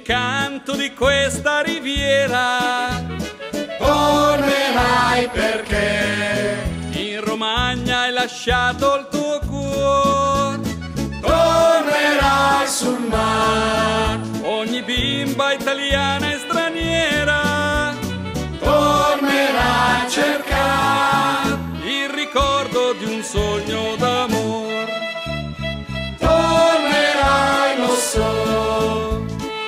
l'incanto di questa riviera. Tornerai perché In Romagna hai lasciato il tuo cuore. tornerai sul mar, Ogni bimba italiana e straniera tornerai a cercare, il ricordo di un sogno d'amor. tornerai, lo so,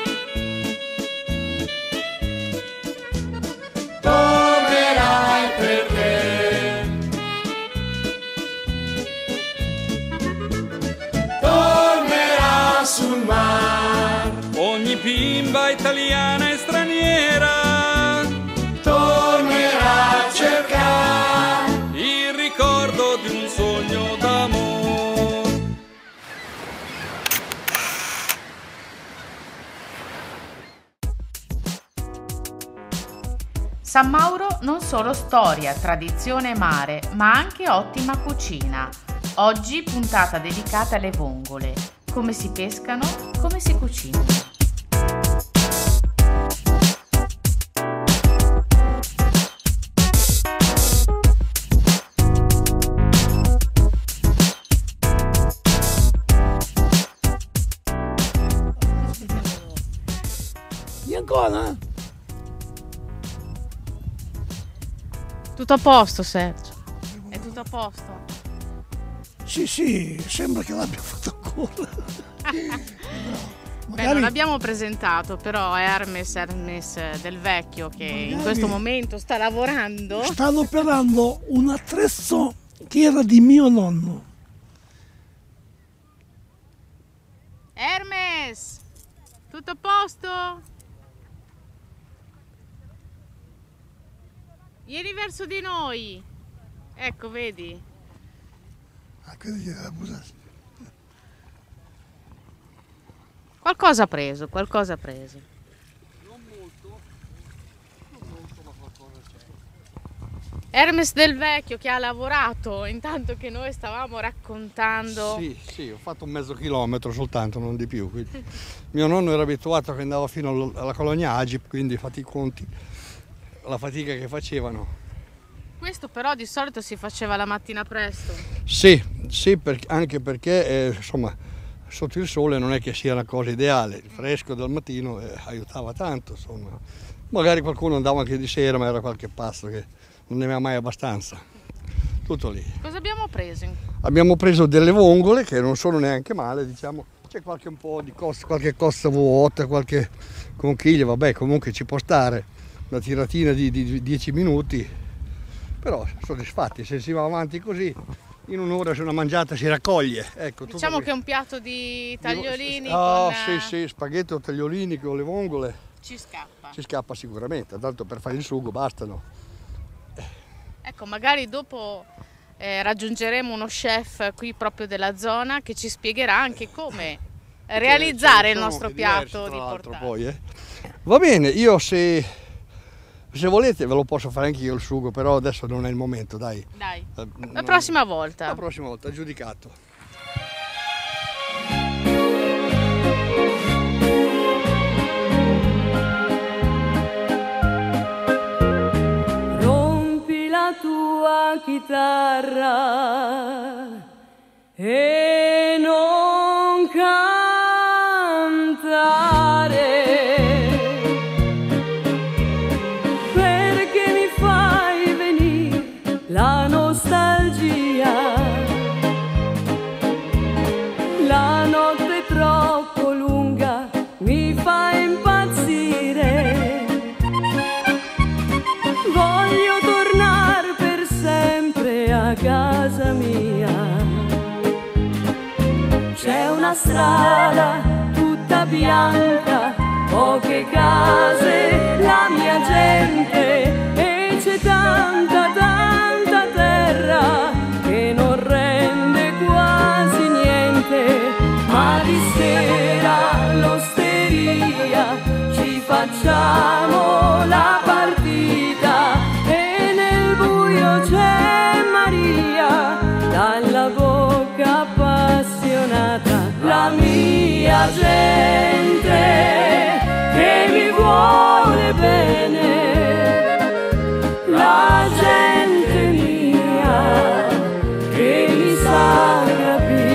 tornerai perché tornerà sul mar, Ogni bimba italiana e straniera tornerà a cercare, il ricordo di un sogno d'amor. San Mauro non solo storia, tradizione e mare, ma anche ottima cucina. Oggi puntata dedicata alle vongole. Come si pescano, come si cucinano. E ancora? Tutto a posto, Sergio? È tutto a posto? Sì, sembra che l'abbia fatto ancora. Beh, non l'abbiamo presentato, però è Hermes del Vecchio che in questo momento sta lavorando. Stanno operando un attrezzo che era di mio nonno. Hermes! Tutto a posto? Vieni verso di noi. Ecco, vedi? Qualcosa ha preso, qualcosa ha preso. Non molto, ma qualcosa c'è. Hermes del Vecchio che ha lavorato intanto che noi stavamo raccontando. Sì, ho fatto un mezzo chilometro soltanto, non di più. Quindi. Mio nonno era abituato che andava fino alla colonia Agip, quindi fate i conti, la fatica che facevano. Questo però di solito si faceva la mattina presto. Sì, anche perché insomma sotto il sole non è che sia una cosa ideale, il fresco del mattino aiutava tanto, insomma. Magari qualcuno andava anche di sera, ma era qualche pasto che non ne aveva mai abbastanza. Tutto lì. Cosa abbiamo preso? Abbiamo preso delle vongole che non sono neanche male, diciamo. C'è qualche un po' di costa, qualche costa vuota, qualche conchiglia, vabbè, comunque ci può stare una tiratina di 10 minuti. Però soddisfatti, se si va avanti così in un'ora se una mangiata si raccoglie. Ecco, Diciamo che è un piatto di tagliolini con... con... sì, spaghetti o tagliolini con le vongole. Ci scappa. Ci scappa sicuramente, tanto per fare il sugo bastano. Ecco, magari dopo raggiungeremo uno chef qui proprio della zona che ci spiegherà anche come realizzare il nostro piatto di portata. Poi, Va bene, io se volete ve lo posso fare anche io il sugo, però adesso non è il momento, dai. Dai, la prossima volta. La prossima volta, giudicato. Rompi la tua chitarra e non cantare. La nostalgia, la notte troppo lunga mi fa impazzire. Voglio tornare per sempre a casa mia. C'è una strada tutta bianca, poche case, la mia gente e c'è tanta terra che non rende quasi niente, ma di sera all'osteria ci facciamo la partita e nel buio c'è Maria dalla bocca appassionata. La mia gente vuole bene, la gente mia che mi sa capire.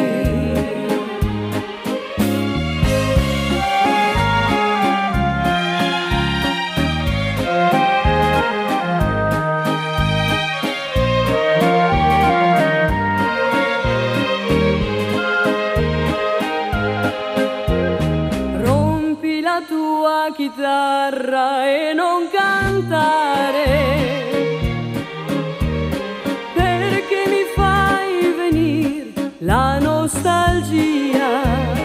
Rompi la tua chitarra e non cantare, perché mi fai venire la nostalgia.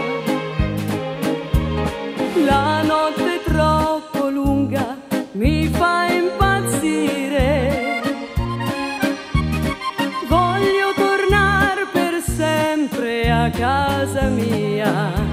La notte è troppo lunga, mi fa impazzire. Voglio tornare per sempre a casa mia.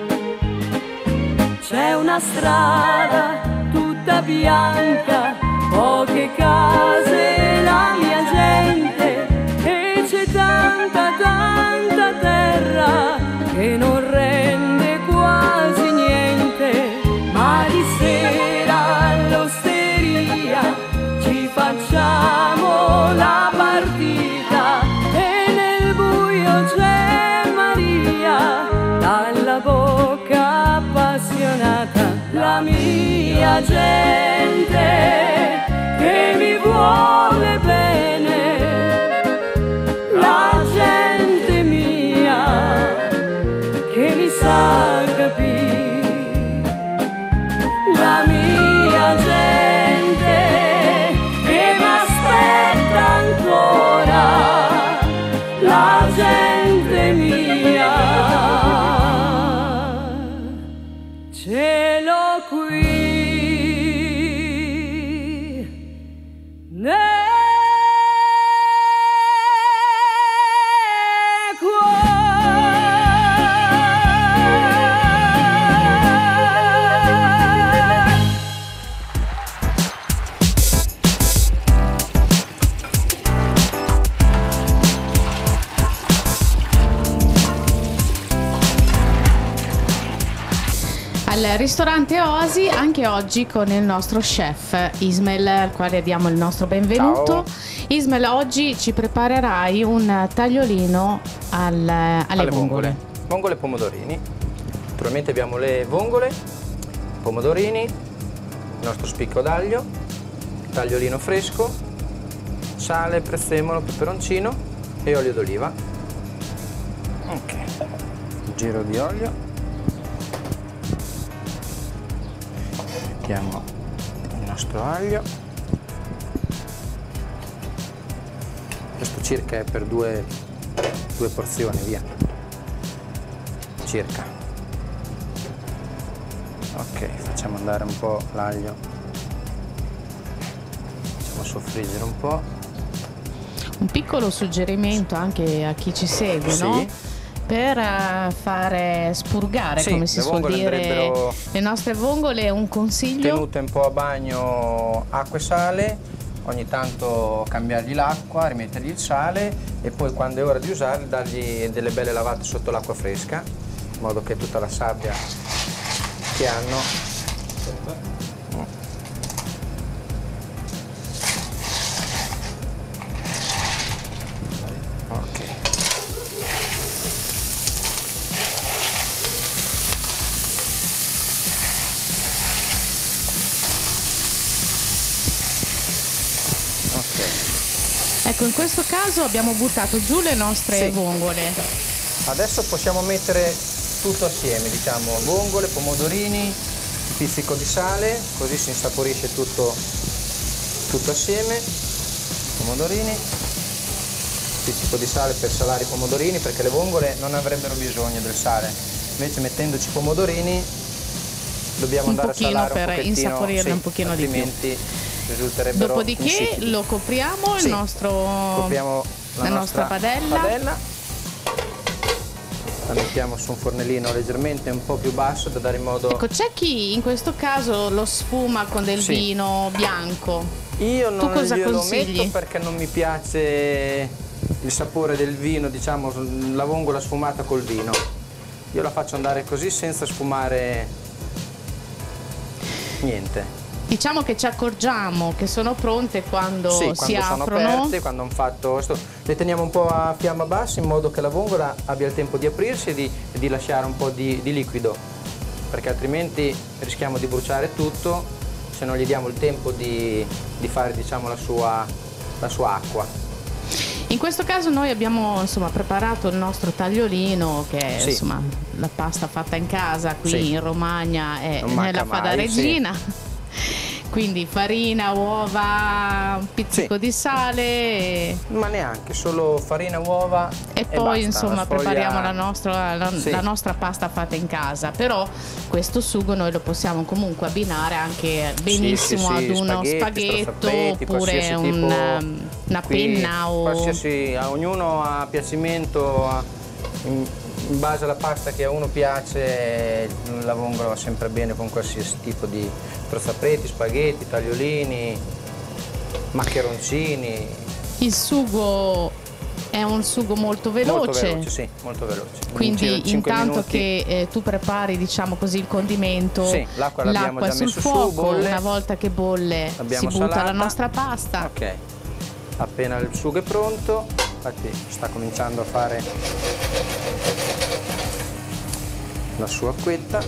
C'è una strada tutta bianca, poche case, la mia gente, e c'è tanta, tanta terra che non rende quasi niente. Ma di sera all'osteria ci facciamo la partita e nel buio c'è Maria, dalla bocca appassionata, la mia gente che mi vuole bene, la gente mia che mi sa capire, la mia gente che mi aspetta ancora, la gente mia. Ce l'ho qui nel Al ristorante Oasi anche oggi con il nostro chef Ismael, al quale diamo il nostro benvenuto. Ciao. Ismael, oggi ci preparerai un tagliolino alle vongole. Vongole e pomodorini. Naturalmente abbiamo le vongole, pomodorini, il nostro spicco d'aglio, tagliolino fresco, sale, prezzemolo, peperoncino e olio d'oliva. Ok, un giro di olio. Mettiamo il nostro aglio. Questo circa è per due porzioni, via. Circa. Ok, facciamo andare un po' l'aglio. Facciamo soffriggere un po'. Un piccolo suggerimento anche a chi ci segue, Sì. no? Per fare spurgare, Sì, come si le suol vongole dire, andrebbero le nostre vongole, un consiglio? tenute un po' a bagno, acqua e sale, ogni tanto cambiargli l'acqua, rimettergli il sale e poi quando è ora di usarli dargli delle belle lavate sotto l'acqua fresca, in modo che tutta la sabbia che hanno Ecco, in questo caso abbiamo buttato giù le nostre vongole. Adesso possiamo mettere tutto assieme, diciamo, vongole, pomodorini, un pizzico di sale, così si insaporisce tutto assieme. Pomodorini, pizzico di sale per salare i pomodorini, perché le vongole non avrebbero bisogno del sale. Invece mettendoci i pomodorini dobbiamo andare a salare un pochettino, insaporirne un pochino di più. altrimenti risulterebbero Dopodiché insipidi. lo copriamo, Sì, copriamo la nostra padella. La mettiamo su un fornellino leggermente un po' più basso da dare in modo... Ecco, c'è chi in questo caso lo sfuma con del vino bianco. Io Tu non cosa glielo consigli? metto perché non mi piace il sapore del vino, diciamo, la vongola sfumata col vino. Io la faccio andare così senza sfumare. niente. Diciamo che ci accorgiamo che sono pronte quando Sì, si quando sono aprono. aperte, quando hanno fatto questo. Le teniamo un po' a fiamma bassa in modo che la vongola abbia il tempo di aprirsi e di lasciare un po' di liquido, perché altrimenti rischiamo di bruciare tutto se non gli diamo il tempo di fare, diciamo, la sua acqua. In questo caso noi abbiamo, insomma, preparato il nostro tagliolino, che è, Sì. insomma, la pasta fatta in casa qui Sì. in Romagna è Non manca nella Fada mai, Regina. Quindi farina, uova, un pizzico Sì. di sale Ma neanche, solo farina, uova e poi basta. insomma La sfoglia- prepariamo la Sì. nostra pasta fatta in casa. Però questo sugo noi lo possiamo comunque abbinare anche benissimo Sì, ad sì, uno spaghetti, spaghetto stroffolletti, oppure qualsiasi una qui, penna o qualsiasi, a ognuno a piacimento, in base alla pasta che a uno piace. La vongola va sempre bene con qualsiasi tipo di trozzapreti, spaghetti, tagliolini, maccheroncini. il sugo è un sugo molto veloce. Molto veloce, sì, molto veloce. In Quindi giro di 5 intanto minuti. che tu prepari, diciamo così, il condimento, Sì, l'acqua l'abbiamo già sul messo su, fuoco, bolle. una volta che bolle L'abbiamo si butta la salata. nostra pasta. Ok, appena il sugo è pronto, infatti sta cominciando a fare la sua acquetta,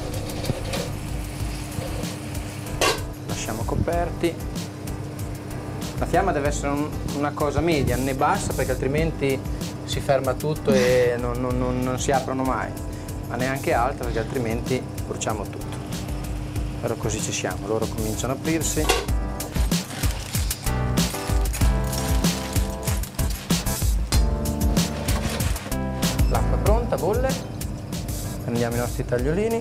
lasciamo coperti. La fiamma deve essere una cosa media, né bassa, perché altrimenti si ferma tutto e non si aprono mai, ma neanche alta, perché altrimenti bruciamo tutto. Però così ci siamo, loro cominciano a aprirsi. L'acqua è pronta, bolle, prendiamo i nostri tagliolini.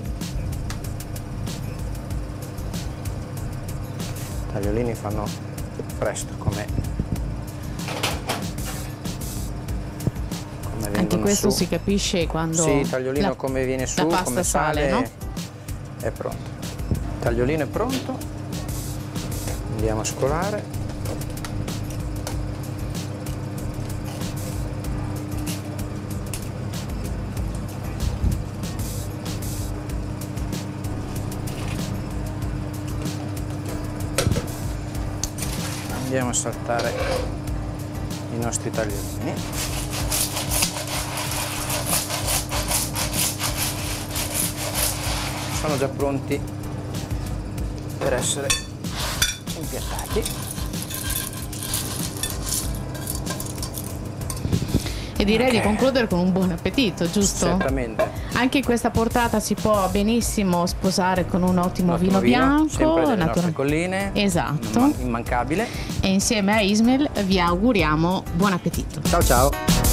I tagliolini fanno presto come Anche vengono questo su. si capisce quando Sì, il tagliolino come viene su, la pasta come sale, no? è pronto. Il tagliolino è pronto, andiamo a scolare. Andiamo a saltare i nostri tagliolini. Sono già pronti per essere impiattati. E direi Ok. di concludere con un buon appetito, giusto? Certamente. Anche questa portata si può benissimo sposare con un ottimo vino bianco, sempre delle nostre colline. Esatto. Immancabile. E insieme a Ismail vi auguriamo buon appetito. Ciao ciao.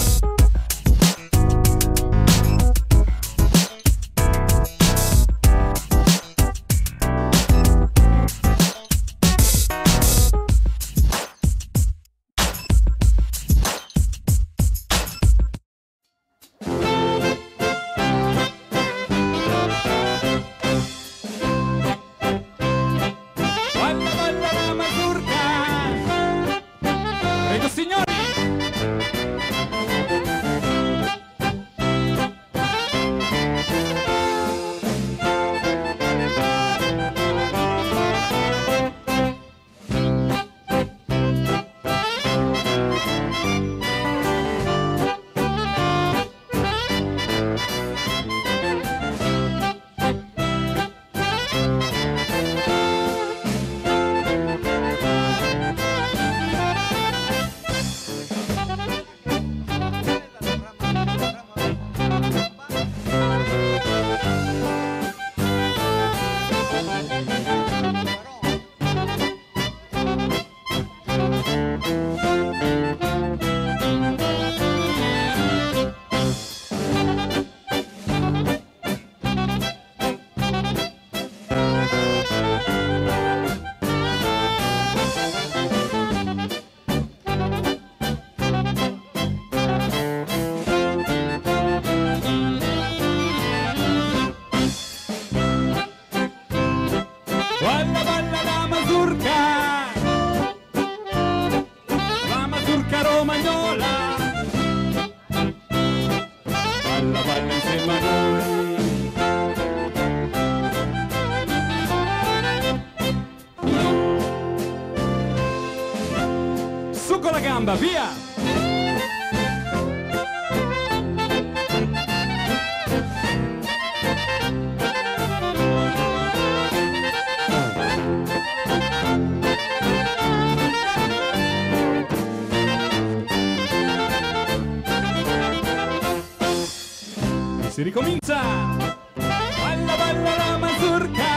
Balla, balla la mazurka! Prego signori! Balla, balla la mazurka! La mazurka romagnola! Balla, balla insieme a noi! samba, via! Si ricomincia! Balla balla la mazurka!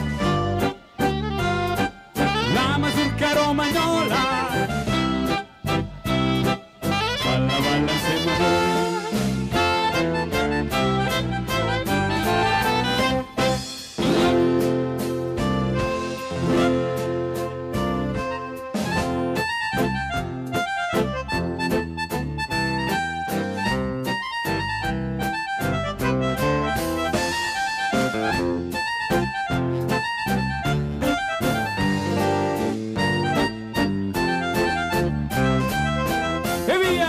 La mazurka romagnola! Balla balla insieme a voi! E via!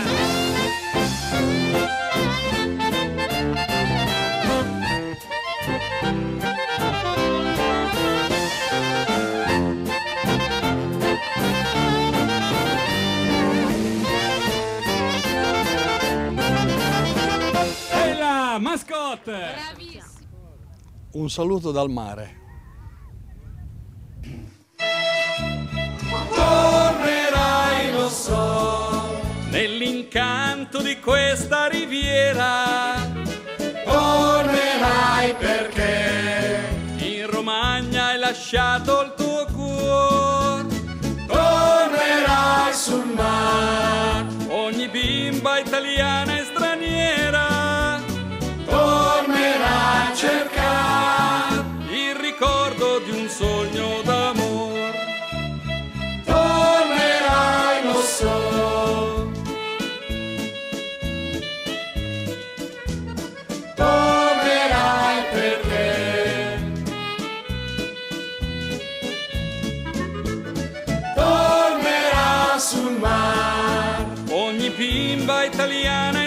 E la mascotte! Un saluto dal mare. Tornerai, lo so, Nell'incanto di questa riviera, tornerai perché in Romagna hai lasciato il tuo cuore. tornerai sul mar, Ogni bimba italiana e straniera tornerai a cercare, il ricordo di un sogno d'amor. tornerai, lo so, tornerai perché tornerà sul mar, Ogni bimba italiana